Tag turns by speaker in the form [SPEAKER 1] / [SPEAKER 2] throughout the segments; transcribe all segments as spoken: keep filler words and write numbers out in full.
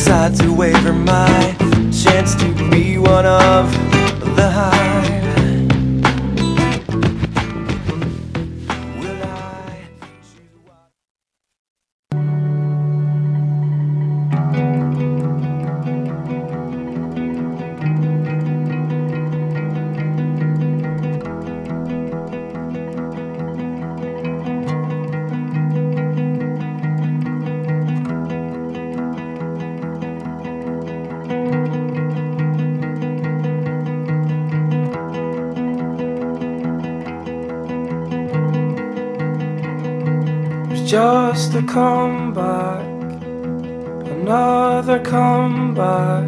[SPEAKER 1] decide to waver my chance to be one of the hive. Will I choose what? Just a comeback, another comeback.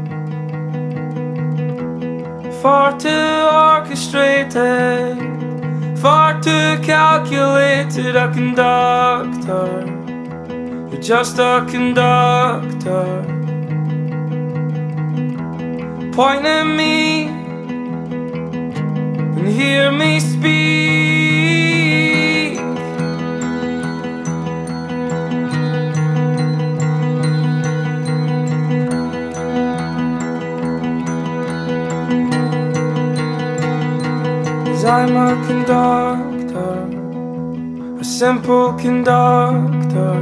[SPEAKER 1] Far too orchestrated, far too calculated. A conductor, you're just a conductor, point at me and hear me speak. I'm a conductor, a simple conductor,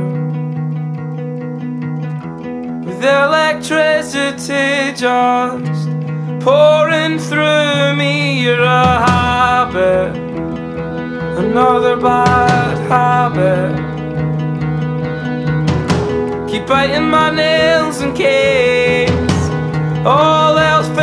[SPEAKER 1] with electricity just pouring through me. You're a habit, another bad habit. Keep biting my nails in case all else fails.